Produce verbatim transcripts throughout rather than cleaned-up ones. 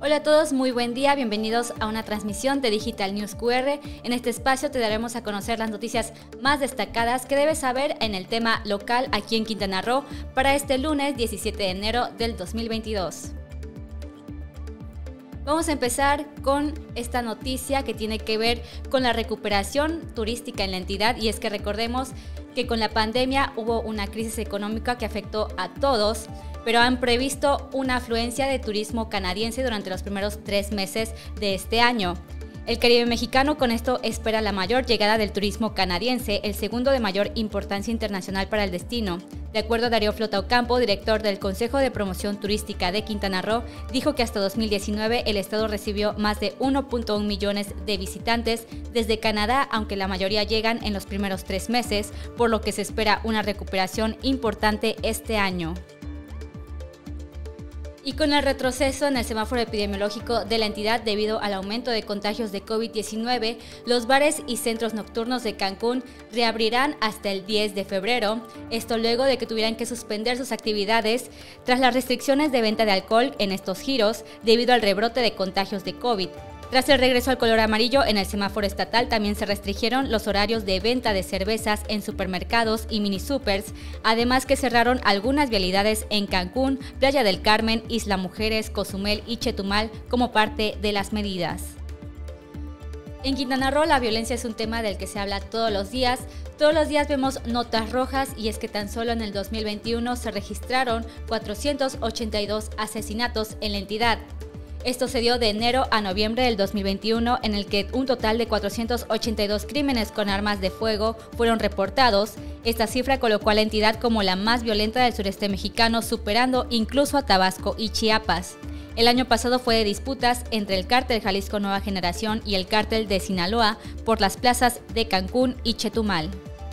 Hola a todos, muy buen día, bienvenidos a una transmisión de Digital News Q R. En este espacio te daremos a conocer las noticias más destacadas que debes saber en el tema local aquí en Quintana Roo para este lunes diecisiete de enero del dos mil veintidós. Vamos a empezar con esta noticia que tiene que ver con la recuperación turística en la entidad, y es que recordemos que con la pandemia hubo una crisis económica que afectó a todos, pero han previsto una afluencia de turismo canadiense durante los primeros tres meses de este año. El Caribe mexicano con esto espera la mayor llegada del turismo canadiense, el segundo de mayor importancia internacional para el destino. De acuerdo a Darío Flota Ocampo, director del Consejo de Promoción Turística de Quintana Roo, dijo que hasta dos mil diecinueve el estado recibió más de uno punto uno millones de visitantes desde Canadá, aunque la mayoría llegan en los primeros tres meses, por lo que se espera una recuperación importante este año. Y con el retroceso en el semáforo epidemiológico de la entidad debido al aumento de contagios de COVID diecinueve, los bares y centros nocturnos de Cancún reabrirán hasta el diez de febrero, esto luego de que tuvieran que suspender sus actividades tras las restricciones de venta de alcohol en estos giros debido al rebrote de contagios de COVID. Tras el regreso al color amarillo en el semáforo estatal, también se restringieron los horarios de venta de cervezas en supermercados y mini supers, además que cerraron algunas vialidades en Cancún, Playa del Carmen, Isla Mujeres, Cozumel y Chetumal como parte de las medidas. En Quintana Roo la violencia es un tema del que se habla todos los días. Todos los días vemos notas rojas, y es que tan solo en el dos mil veintiuno se registraron cuatrocientos ochenta y dos asesinatos en la entidad. Esto se dio de enero a noviembre del dos mil veintiuno, en el que un total de cuatrocientos ochenta y dos crímenes con armas de fuego fueron reportados. Esta cifra colocó a la entidad como la más violenta del sureste mexicano, superando incluso a Tabasco y Chiapas. El año pasado fue de disputas entre el cártel Jalisco Nueva Generación y el cártel de Sinaloa por las plazas de Cancún y Chetumal.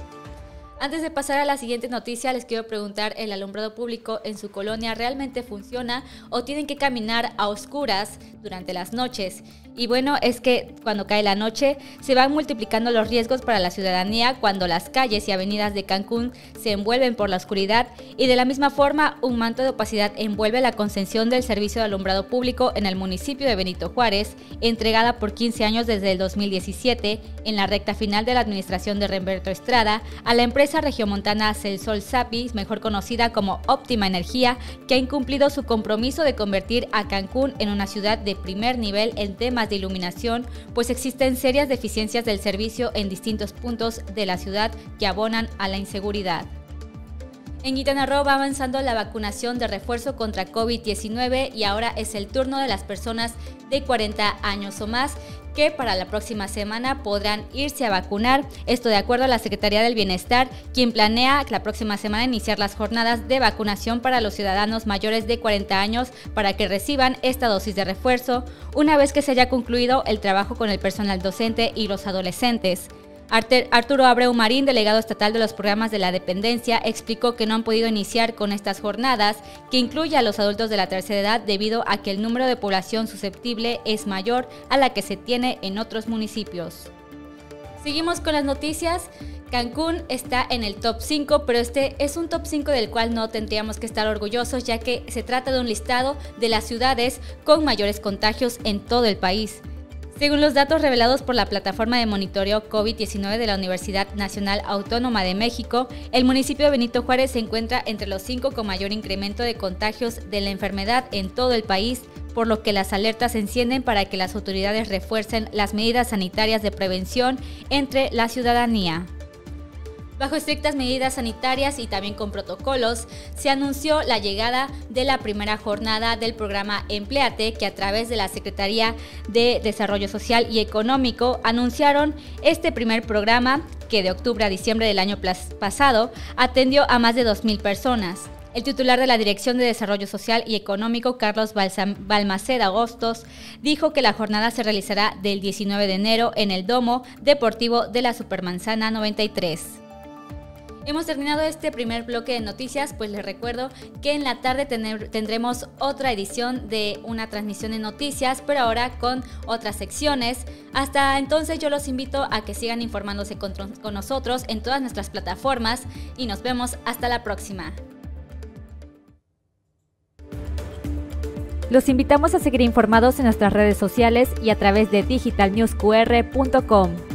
Antes de pasar a la siguiente noticia, les quiero preguntar, ¿el alumbrado público en su colonia realmente funciona o tienen que caminar a oscuras durante las noches? Y bueno, es que cuando cae la noche se van multiplicando los riesgos para la ciudadanía cuando las calles y avenidas de Cancún se envuelven por la oscuridad, y de la misma forma un manto de opacidad envuelve la concesión del servicio de alumbrado público en el municipio de Benito Juárez, entregada por quince años desde el dos mil diecisiete en la recta final de la administración de Remberto Estrada a la empresa regiomontana Celsol Sapi, mejor conocida como Óptima Energía, que ha incumplido su compromiso de convertir a Cancún en una ciudad de primer nivel en temas de iluminación, pues existen serias deficiencias del servicio en distintos puntos de la ciudad que abonan a la inseguridad. En Quintana Roo va avanzando la vacunación de refuerzo contra COVID diecinueve, y ahora es el turno de las personas de cuarenta años o más, que para la próxima semana podrán irse a vacunar. Esto de acuerdo a la Secretaría del Bienestar, quien planea la próxima semana iniciar las jornadas de vacunación para los ciudadanos mayores de cuarenta años para que reciban esta dosis de refuerzo, una vez que se haya concluido el trabajo con el personal docente y los adolescentes. Arturo Abreu Marín, delegado estatal de los programas de la dependencia, explicó que no han podido iniciar con estas jornadas, que incluye a los adultos de la tercera edad, debido a que el número de población susceptible es mayor a la que se tiene en otros municipios. Seguimos con las noticias. Cancún está en el top cinco, pero este es un top cinco del cual no tendríamos que estar orgullosos, ya que se trata de un listado de las ciudades con mayores contagios en todo el país. Según los datos revelados por la plataforma de monitoreo COVID diecinueve de la Universidad Nacional Autónoma de México, el municipio de Benito Juárez se encuentra entre los cinco con mayor incremento de contagios de la enfermedad en todo el país, por lo que las alertas se encienden para que las autoridades refuercen las medidas sanitarias de prevención entre la ciudadanía. Bajo estrictas medidas sanitarias y también con protocolos, se anunció la llegada de la primera jornada del programa Empléate, que a través de la Secretaría de Desarrollo Social y Económico anunciaron este primer programa, que de octubre a diciembre del año pasado atendió a más de dos mil personas. El titular de la Dirección de Desarrollo Social y Económico, Carlos Balmaceda Hostos, dijo que la jornada se realizará del diecinueve de enero en el Domo Deportivo de la Supermanzana noventa y tres. Hemos terminado este primer bloque de noticias, pues les recuerdo que en la tarde tener, tendremos otra edición de una transmisión de noticias, pero ahora con otras secciones. Hasta entonces yo los invito a que sigan informándose con, con nosotros en todas nuestras plataformas, y nos vemos hasta la próxima. Los invitamos a seguir informados en nuestras redes sociales y a través de digital news q r punto com.